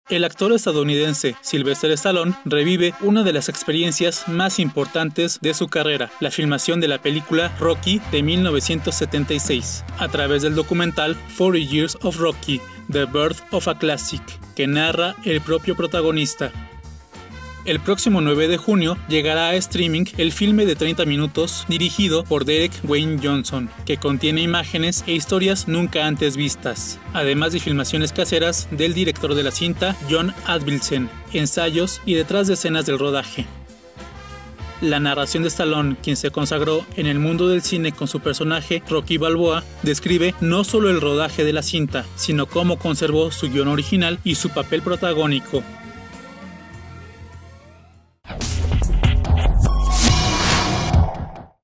El actor estadounidense Sylvester Stallone revive una de las experiencias más importantes de su carrera, la filmación de la película Rocky de 1976, a través del documental 40 Years of Rocky, The Birth of a Classic, que narra el propio protagonista. El próximo 9 de junio llegará a streaming el filme de 30 minutos dirigido por Derek Wayne Johnson, que contiene imágenes e historias nunca antes vistas, además de filmaciones caseras del director de la cinta, John Avildsen, ensayos y detrás de escenas del rodaje. La narración de Stallone, quien se consagró en el mundo del cine con su personaje Rocky Balboa, describe no solo el rodaje de la cinta, sino cómo conservó su guión original y su papel protagónico.